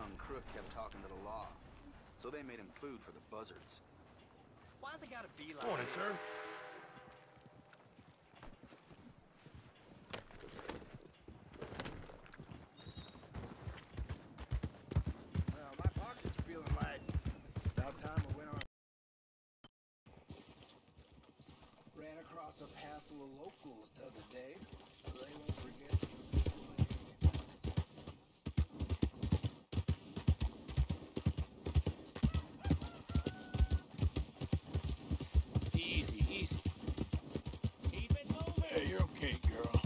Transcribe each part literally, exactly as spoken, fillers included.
tongue crook kept talking to the law. So they made him food for the buzzards. Why's it gotta be like Morning, this? sir. Well, my pocket's feeling light. About time we went on. Ran across a passel of locals the other day. They won't forget. Easy, easy. Keep it moving. Hey, you're okay, girl.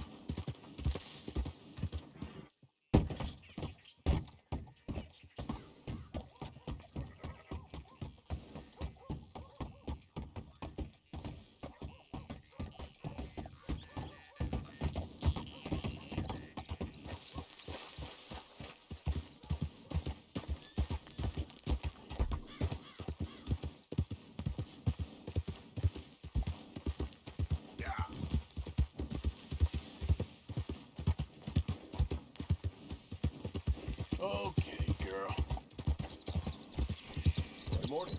Okay, girl. Good morning.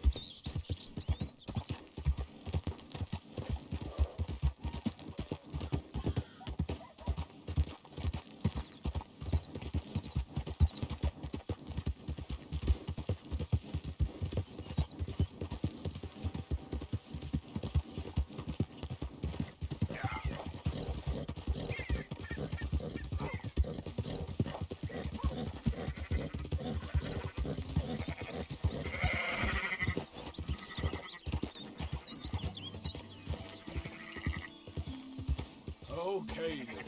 Okay, then.